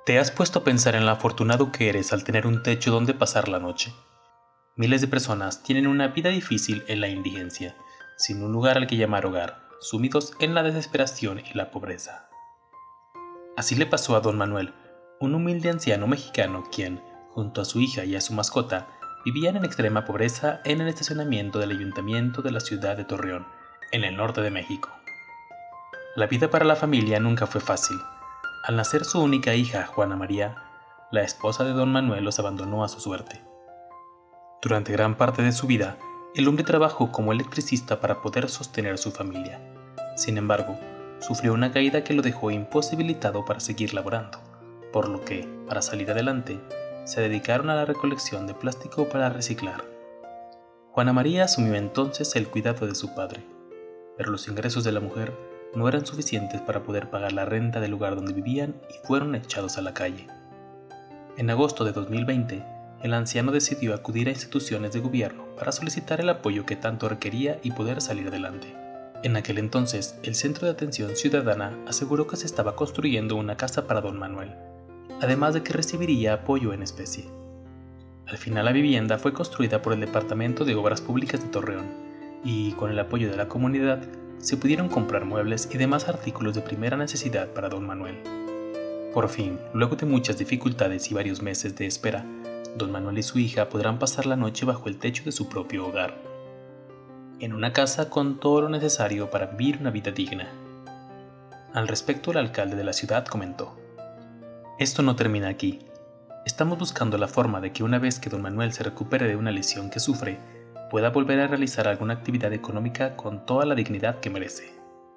¿Te has puesto a pensar en lo afortunado que eres al tener un techo donde pasar la noche? Miles de personas tienen una vida difícil en la indigencia, sin un lugar al que llamar hogar, sumidos en la desesperación y la pobreza. Así le pasó a don Manuel, un humilde anciano mexicano quien, junto a su hija y a su mascota, vivían en extrema pobreza en el estacionamiento del ayuntamiento de la ciudad de Torreón, en el norte de México. La vida para la familia nunca fue fácil. Al nacer su única hija, Juana María, la esposa de don Manuel los abandonó a su suerte. Durante gran parte de su vida, el hombre trabajó como electricista para poder sostener su familia. Sin embargo, sufrió una caída que lo dejó imposibilitado para seguir laborando, por lo que, para salir adelante, se dedicaron a la recolección de plástico para reciclar. Juana María asumió entonces el cuidado de su padre, pero los ingresos de la mujer no eran suficientes para poder pagar la renta del lugar donde vivían y fueron echados a la calle. En agosto de 2020, el anciano decidió acudir a instituciones de gobierno para solicitar el apoyo que tanto requería y poder salir adelante. En aquel entonces, el Centro de Atención Ciudadana aseguró que se estaba construyendo una casa para don Manuel, además de que recibiría apoyo en especie. Al final la vivienda fue construida por el Departamento de Obras Públicas de Torreón y, con el apoyo de la comunidad, se pudieron comprar muebles y demás artículos de primera necesidad para don Manuel. Por fin, luego de muchas dificultades y varios meses de espera, don Manuel y su hija podrán pasar la noche bajo el techo de su propio hogar, en una casa con todo lo necesario para vivir una vida digna. Al respecto, el alcalde de la ciudad comentó: "Esto no termina aquí. Estamos buscando la forma de que una vez que don Manuel se recupere de una lesión que sufre, pueda volver a realizar alguna actividad económica con toda la dignidad que merece".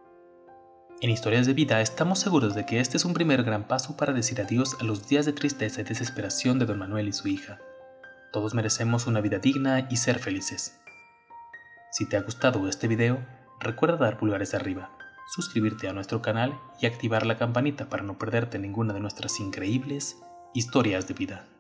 En Historias de Vida estamos seguros de que este es un primer gran paso para decir adiós a los días de tristeza y desesperación de don Manuel y su hija. Todos merecemos una vida digna y ser felices. Si te ha gustado este video, recuerda dar pulgares arriba, suscribirte a nuestro canal y activar la campanita para no perderte ninguna de nuestras increíbles historias de vida.